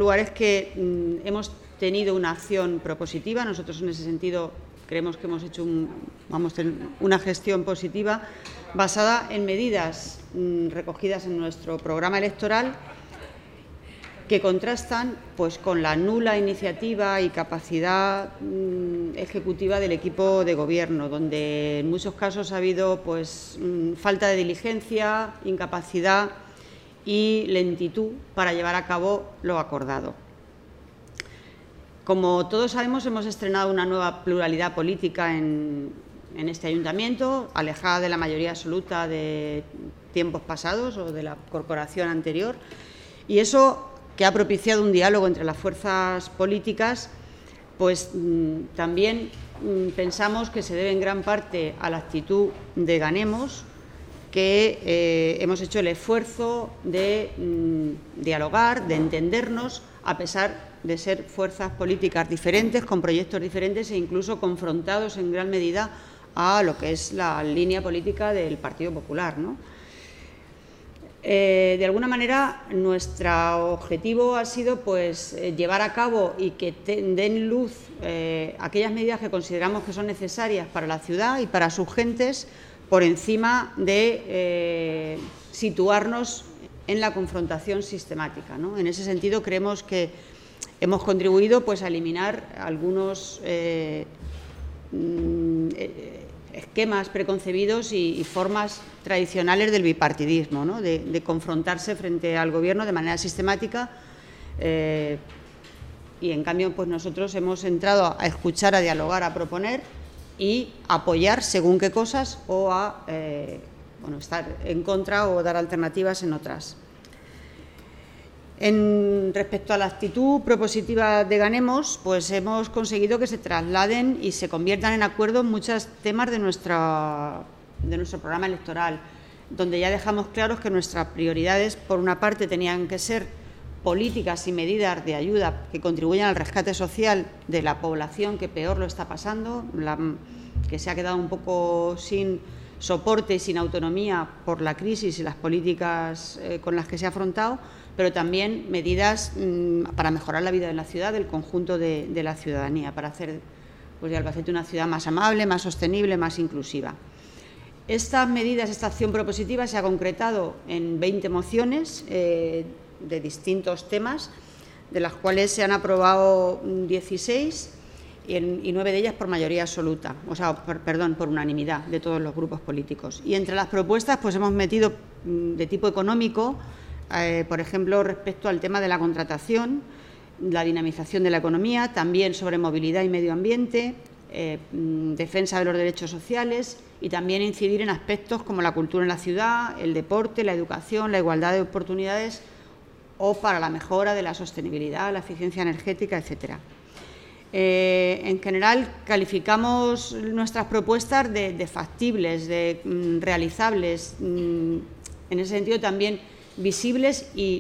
lugar es que hemos tenido una acción propositiva. Nosotros, en ese sentido, creemos que hemos hecho una gestión positiva basada en medidas recogidas en nuestro programa electoral que contrastan pues, con la nula iniciativa y capacidad ejecutiva del equipo de gobierno, donde en muchos casos ha habido pues, falta de diligencia, incapacidad y lentitud para llevar a cabo lo acordado. Como todos sabemos, hemos estrenado una nueva pluralidad política en este ayuntamiento, alejada de la mayoría absoluta de tiempos pasados o de la corporación anterior, y eso, que ha propiciado un diálogo entre las fuerzas políticas, pues también pensamos que se debe en gran parte a la actitud de Ganemos, que hemos hecho el esfuerzo de dialogar, de entendernos, a pesar de ser fuerzas políticas diferentes, con proyectos diferentes e incluso confrontados en gran medida a lo que es la línea política del Partido Popular, ¿no? De alguna manera, nuestro objetivo ha sido pues, llevar a cabo y que den luz aquellas medidas que consideramos que son necesarias para la ciudad y para sus gentes, por encima de situarnos en la confrontación sistemática, ¿no? En ese sentido, creemos que hemos contribuido pues, a eliminar algunos esquemas preconcebidos y formas tradicionales del bipartidismo, ¿no? de confrontarse frente al Gobierno de manera sistemática y, en cambio, pues nosotros hemos entrado a escuchar, a dialogar, a proponer y apoyar según qué cosas o a estar en contra o dar alternativas en otras. Respecto a la actitud propositiva de Ganemos, pues hemos conseguido que se trasladen y se conviertan en acuerdo muchos temas de nuestro programa electoral, donde ya dejamos claros que nuestras prioridades, por una parte, tenían que ser políticas y medidas de ayuda que contribuyan al rescate social de la población que peor lo está pasando, que se ha quedado un poco sin soporte y sin autonomía por la crisis y las políticas con las que se ha afrontado, pero también medidas para mejorar la vida de la ciudad, del conjunto de la ciudadanía, para hacer pues, de Albacete una ciudad más amable, más sostenible, más inclusiva. Estas medidas, esta acción propositiva se ha concretado en 20 mociones de distintos temas, de las cuales se han aprobado 16 y 9 de ellas por mayoría absoluta, por unanimidad de todos los grupos políticos. Y entre las propuestas pues hemos metido de tipo económico, por ejemplo, respecto al tema de la contratación, la dinamización de la economía, también sobre movilidad y medio ambiente, defensa de los derechos sociales y también incidir en aspectos como la cultura en la ciudad, el deporte, la educación, la igualdad de oportunidades o para la mejora de la sostenibilidad, la eficiencia energética, etcétera. En general, calificamos nuestras propuestas de factibles, de realizables, en ese sentido también visibles y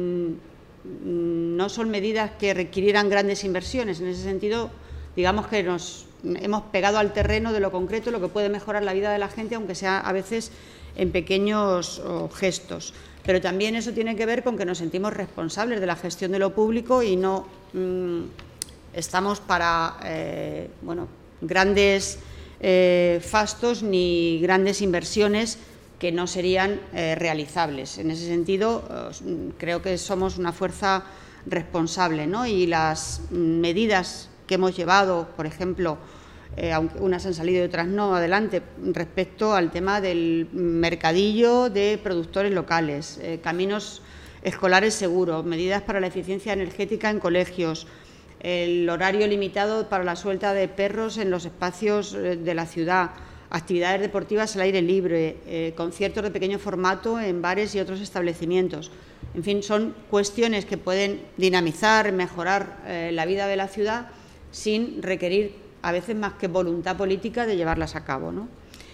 no son medidas que requirieran grandes inversiones. En ese sentido, digamos que nos hemos pegado al terreno de lo concreto, lo que puede mejorar la vida de la gente, aunque sea a veces en pequeños gestos. Pero también eso tiene que ver con que nos sentimos responsables de la gestión de lo público y no estamos para grandes fastos ni grandes inversiones que no serían realizables. En ese sentido, creo que somos una fuerza responsable, ¿no? Y las medidas que hemos llevado, por ejemplo, aunque unas han salido y otras no, adelante, respecto al tema del mercadillo de productores locales, caminos escolares seguros, medidas para la eficiencia energética en colegios, el horario limitado para la suelta de perros en los espacios de la ciudad, actividades deportivas al aire libre, conciertos de pequeño formato en bares y otros establecimientos. En fin, son cuestiones que pueden dinamizar, mejorar la vida de la ciudad sin requerir a veces más que voluntad política de llevarlas a cabo, ¿no?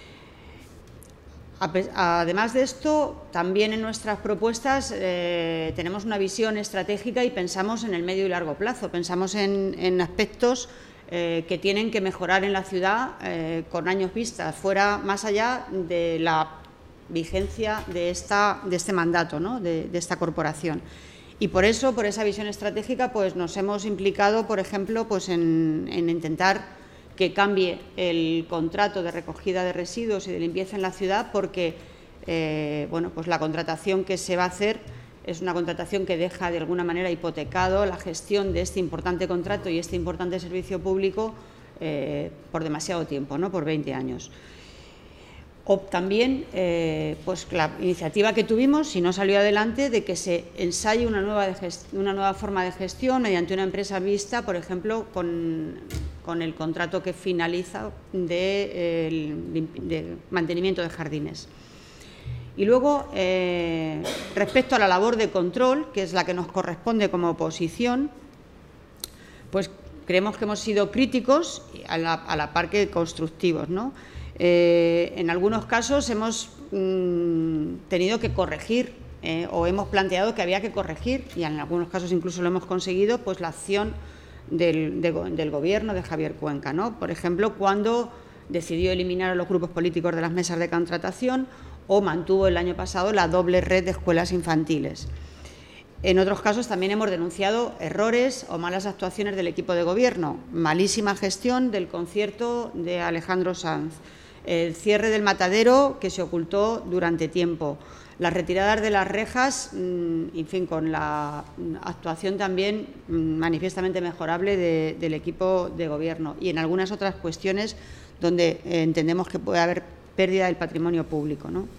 Además de esto, también en nuestras propuestas tenemos una visión estratégica y pensamos en el medio y largo plazo, pensamos en aspectos que tienen que mejorar en la ciudad con años vista, más allá de la vigencia de este mandato, ¿no? de esta corporación. Y por eso, por esa visión estratégica, pues nos hemos implicado, por ejemplo, pues en intentar que cambie el contrato de recogida de residuos y de limpieza en la ciudad, porque bueno, pues la contratación que se va a hacer es una contratación que deja de alguna manera hipotecado la gestión de este importante contrato y este importante servicio público por demasiado tiempo, ¿no? Por 20 años. O también pues la iniciativa que tuvimos, si no salió adelante, de que se ensaye una nueva forma de gestión mediante una empresa mixta, por ejemplo, con el contrato que finaliza de mantenimiento de jardines. Y luego, respecto a la labor de control, que es la que nos corresponde como oposición, pues creemos que hemos sido críticos a la par que constructivos, ¿no? En algunos casos hemos tenido que corregir o hemos planteado que había que corregir, y en algunos casos incluso lo hemos conseguido, pues la acción del Gobierno de Javier Cuenca, ¿no? Por ejemplo, cuando decidió eliminar a los grupos políticos de las mesas de contratación o mantuvo el año pasado la doble red de escuelas infantiles. En otros casos también hemos denunciado errores o malas actuaciones del equipo de Gobierno, malísima gestión del concierto de Alejandro Sanz, el cierre del matadero que se ocultó durante tiempo, las retiradas de las rejas, en fin, con la actuación también manifiestamente mejorable del equipo de Gobierno, y en algunas otras cuestiones donde entendemos que puede haber pérdida del patrimonio público, ¿no?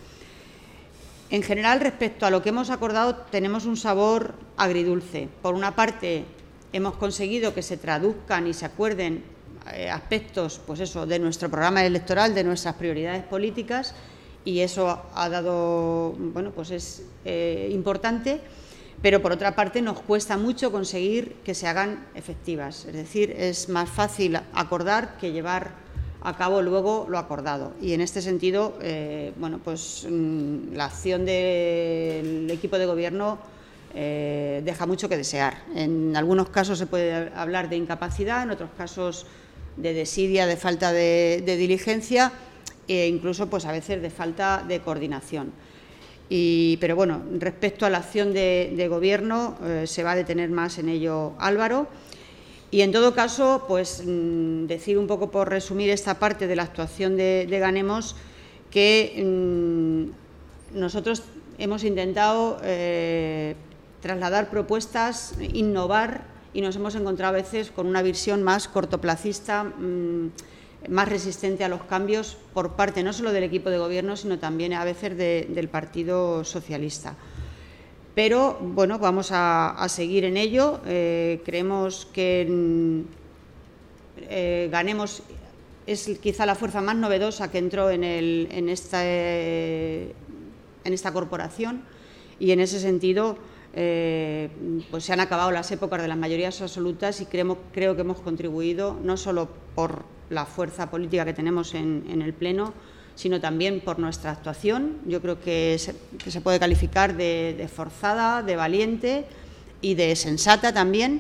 En general, respecto a lo que hemos acordado, tenemos un sabor agridulce. Por una parte, hemos conseguido que se traduzcan y se acuerden aspectos, pues eso, de nuestro programa electoral, de nuestras prioridades políticas, y eso ha dado, bueno, pues es importante, pero por otra parte nos cuesta mucho conseguir que se hagan efectivas. Es decir, es más fácil acordar que llevar a cabo luego lo acordado, y en este sentido, bueno, pues la acción del equipo de Gobierno deja mucho que desear. En algunos casos se puede hablar de incapacidad, en otros casos de desidia, de falta de diligencia e incluso pues a veces de falta de coordinación. Pero bueno, respecto a la acción de Gobierno, se va a detener más en ello Álvaro. Y en todo caso, pues decir un poco, por resumir esta parte de la actuación de Ganemos, que nosotros hemos intentado trasladar propuestas, innovar, y nos hemos encontrado a veces con una visión más cortoplacista, más resistente a los cambios por parte no solo del equipo de Gobierno, sino también a veces del Partido Socialista. Pero, bueno, vamos a seguir en ello. Creemos que Ganemos es quizá la fuerza más novedosa que entró en esta corporación, y en ese sentido pues se han acabado las épocas de las mayorías absolutas, y creo que hemos contribuido, no solo por la fuerza política que tenemos en el Pleno, sino también por nuestra actuación. Yo creo que se puede calificar de forzada, de valiente y de sensata también,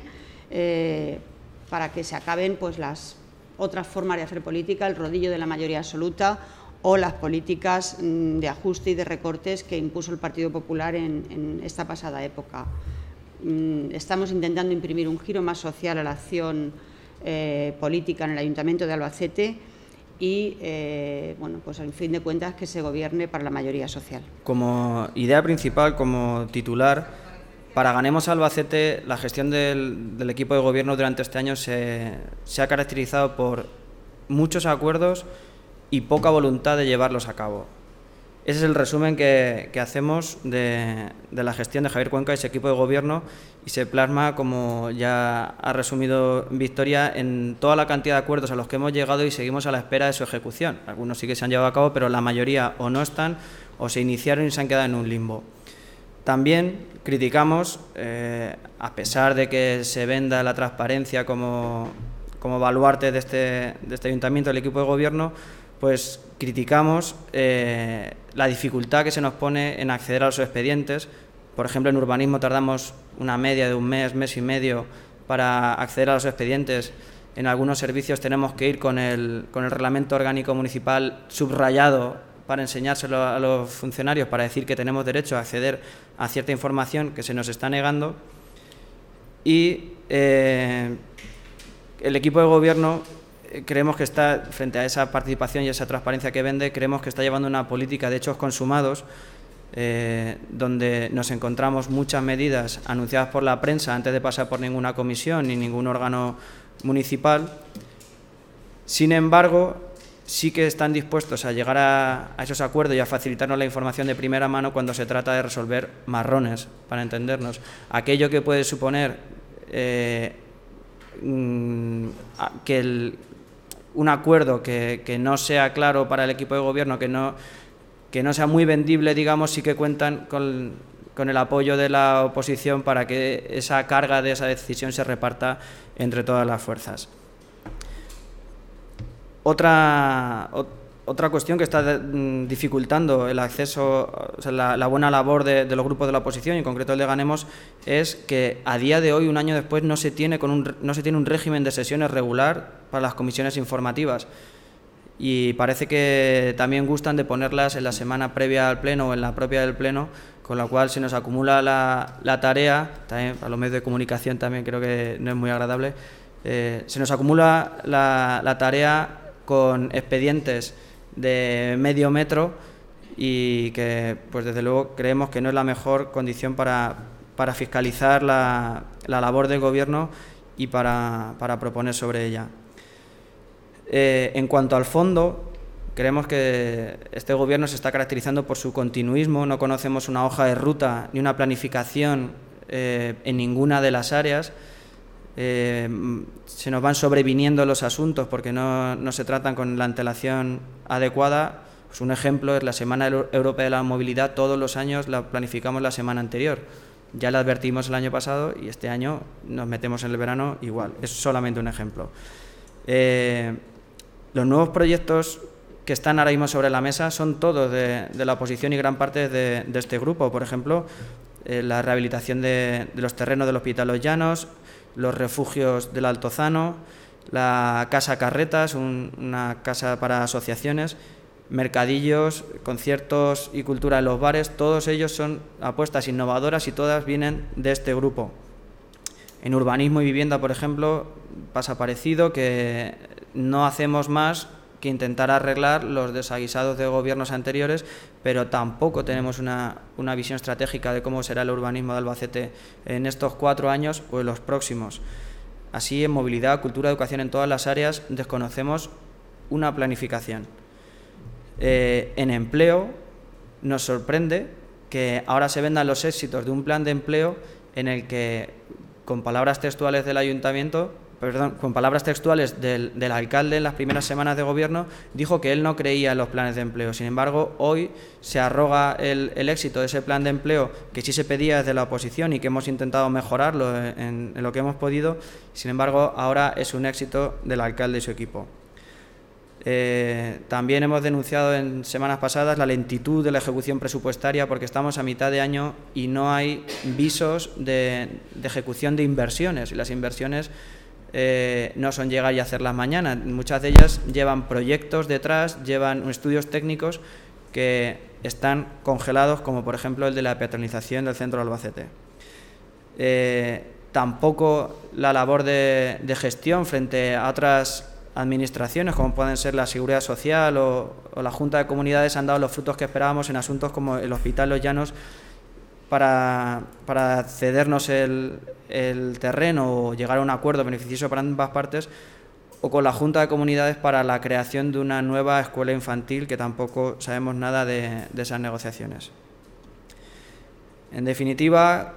para que se acaben pues las otras formas de hacer política, el rodillo de la mayoría absoluta o las políticas de ajuste y de recortes que impuso el Partido Popular en esta pasada época. Estamos intentando imprimir un giro más social a la acción política en el Ayuntamiento de Albacete, y, bueno, pues al fin de cuentas que se gobierne para la mayoría social. Como idea principal, como titular, para Ganemos Albacete, la gestión del equipo de Gobierno durante este año se ha caracterizado por muchos acuerdos y poca voluntad de llevarlos a cabo. Ese es el resumen que hacemos de la gestión de Javier Cuenca y su equipo de Gobierno, y se plasma, como ya ha resumido Victoria, en toda la cantidad de acuerdos a los que hemos llegado y seguimos a la espera de su ejecución. Algunos sí que se han llevado a cabo, pero la mayoría o no están o se iniciaron y se han quedado en un limbo. También criticamos, a pesar de que se venda la transparencia como baluarte de este ayuntamiento, del equipo de Gobierno, pues criticamos la dificultad que se nos pone en acceder a los expedientes. Por ejemplo, en urbanismo tardamos una media de un mes, mes y medio para acceder a los expedientes. En algunos servicios tenemos que ir con el reglamento orgánico municipal subrayado para enseñárselo a los funcionarios, para decir que tenemos derecho a acceder a cierta información que se nos está negando. Y el equipo de gobierno creemos que está, frente a esa participación y esa transparencia que vende, creemos que está llevando una política de hechos consumados, donde nos encontramos muchas medidas anunciadas por la prensa antes de pasar por ninguna comisión ni ningún órgano municipal. Sin embargo, sí que están dispuestos a llegar a esos acuerdos y a facilitarnos la información de primera mano cuando se trata de resolver marrones, para entendernos. Aquello que puede suponer un acuerdo que no sea claro para el equipo de gobierno, que no sea muy vendible, digamos, sí que cuentan con el apoyo de la oposición para que esa carga de esa decisión se reparta entre todas las fuerzas. Otra cuestión que está dificultando el acceso, o sea, la buena labor de los grupos de la oposición, y en concreto el de Ganemos, es que a día de hoy, un año después, no se tiene un régimen de sesiones regular para las comisiones informativas. Y parece que también gustan de ponerlas en la semana previa al Pleno o en la propia del Pleno, con lo cual se nos acumula la tarea, también para los medios de comunicación también creo que no es muy agradable, se nos acumula la tarea con expedientes de medio metro y que, pues desde luego, creemos que no es la mejor condición para fiscalizar la labor del Gobierno y para proponer sobre ella. En cuanto al fondo, creemos que este Gobierno se está caracterizando por su continuismo, no conocemos una hoja de ruta ni una planificación en ninguna de las áreas. Se nos van sobreviniendo los asuntos porque no se tratan con la antelación adecuada. Pues un ejemplo es la Semana Europea de la Movilidad. Todos los años la planificamos la semana anterior. Ya la advertimos el año pasado y este año nos metemos en el verano igual. Es solamente un ejemplo. Los nuevos proyectos que están ahora mismo sobre la mesa son todos de la oposición y gran parte de este grupo. Por ejemplo, la rehabilitación de los terrenos del Hospital Los Llanos, los refugios del Altozano, la Casa Carretas, una casa para asociaciones, mercadillos, conciertos y cultura en los bares. Todos ellos son apuestas innovadoras y todas vienen de este grupo. En urbanismo y vivienda, por ejemplo, pasa parecido, que no hacemos más que intentar arreglar los desaguisados de gobiernos anteriores, pero tampoco tenemos una visión estratégica de cómo será el urbanismo de Albacete en estos 4 años o en los próximos. Así, en movilidad, cultura, educación, en todas las áreas desconocemos una planificación. En empleo, nos sorprende que ahora se vendan los éxitos de un plan de empleo en el que, con palabras textuales del ayuntamiento, con palabras textuales del alcalde en las primeras semanas de gobierno, dijo que él no creía en los planes de empleo. Sin embargo, hoy se arroga el éxito de ese plan de empleo que sí se pedía desde la oposición y que hemos intentado mejorarlo en lo que hemos podido. Sin embargo, ahora es un éxito del alcalde y su equipo. También hemos denunciado en semanas pasadas la lentitud de la ejecución presupuestaria, porque estamos a mitad de año y no hay visos de ejecución de inversiones, y las inversiones no son llegar y hacerlas mañana. Muchas de ellas llevan proyectos detrás, llevan estudios técnicos que están congelados, como por ejemplo el de la peatonalización del centro de Albacete. Tampoco la labor de gestión frente a otras administraciones, como pueden ser la Seguridad Social o la Junta de Comunidades, han dado los frutos que esperábamos en asuntos como el Hospital Los Llanos, para cedernos el terreno o llegar a un acuerdo beneficioso para ambas partes, o con la Junta de Comunidades para la creación de una nueva escuela infantil, que tampoco sabemos nada de esas negociaciones. En definitiva,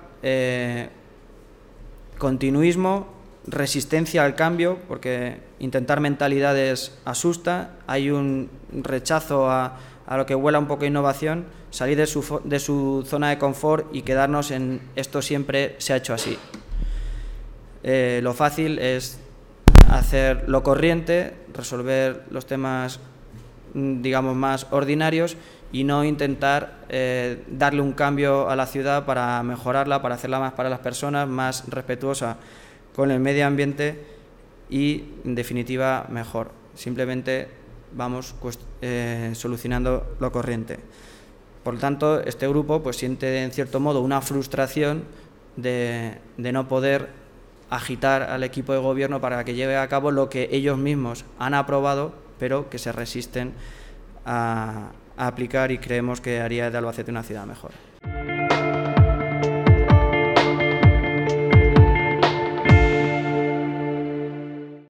continuismo, resistencia al cambio, porque intentar mentalidades asusta, hay un rechazo a lo que huela un poco a innovación, salir de su zona de confort y quedarnos en esto siempre se ha hecho así. Lo fácil es hacer lo corriente, resolver los temas, digamos, más ordinarios, y no intentar darle un cambio a la ciudad para mejorarla, para hacerla más para las personas, más respetuosa con el medio ambiente y, en definitiva, mejor. Simplemente vamos solucionando lo corriente. Por lo tanto, este grupo pues siente en cierto modo una frustración de no poder agitar al equipo de gobierno para que lleve a cabo lo que ellos mismos han aprobado, pero que se resisten a aplicar, y creemos que haría de Albacete una ciudad mejor.